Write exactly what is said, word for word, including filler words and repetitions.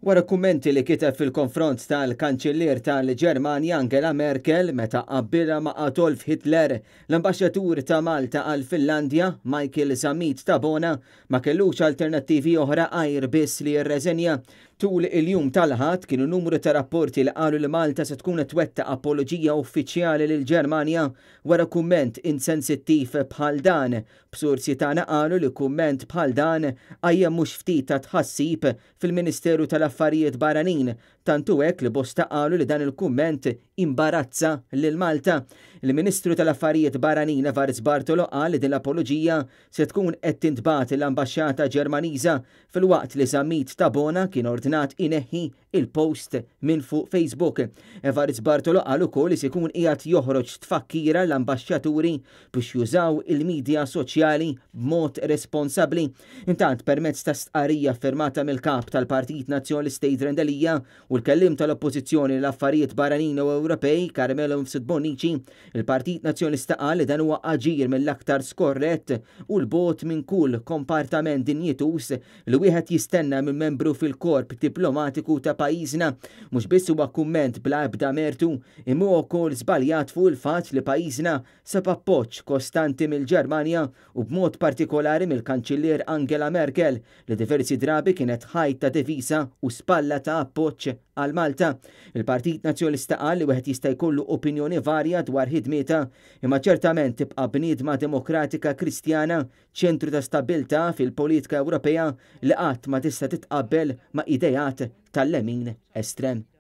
Wara kummenti li kiteb fil-konfront tal-Kanċellier tal-Ġermanja Angela Merkel meta qabbilha ma' Adolf Hitler, l-Ambaxxatur ta' Malta għal Finlandja Michael Zammit Tabona ma kellux alternattivi oħra għajr biss li jirreżenja. Tul il-jum tal-ħadd kienu numru ta' rapporti li qalu li Malta se tkun twetta apoloġija uffiċjali lil Ġermanja wara kumment insensittiv bħal dan. B'sursi tagħna qalu li kumment bħal dan għajjem mhux ftit ta' tħassib fil-Ministeru tal-Affarijiet Barranin, tantu hekk li bosta qalu li dan il-kumment imbarazza lil Malta. Il-Ministru tal-Affarijiet Barranin Evarist Bartolo qal li din l-apoloġija se tkun qed tintbagħat l-Ambaxxata Ġermaniża filwaqt li Zammit Tabona kien ordinat ineħħi il-post minn fuq Facebook. Evarist Bartolo qal ukoll li se jkun qiegħed joħroġ tfakkira l-ambaxxaturi biex jużaw il-midja soċjali b'mod responsabbli. Intant permezz ta' stqarrija firmata mill-kap tal-Partit Nazzjonalista Jidrendelija u l-kellim tal-Oppożizzjoni l-Affarijiet Barranin u Ewropej Carmelo Msibonici, il-Partit Nazzjonalista qal li dan huwa aġir mill-aktar skorrett u l-bot minn kull kompartament dinjitus li wieħed jistenna minn membru fil-korp diplomatiku ta' pajjiżna. Mhux biss huwa kumment bla ebda mertu, imma wkoll żbaljat fuq il-fatt li pajjiżna seb appoġġ kostanti mill-Ġermanja u b'mod partikolari mill-Kanċellier Angela Merkel li diversi drabi kienet ħajt ta' devisa u spalla ta' appoġġ għal Malta. Il-Partit Nazzjonalista qal li wieħed jista' jkollu opinjoni varja dwar ħidmieta, imma ċertament tibqa' bniedma demokratika Kristjana ċentru ta' stabilta fil-politika Ewropea li qatt ma tista' titqabbel ma' idejat tal-lemin estrem.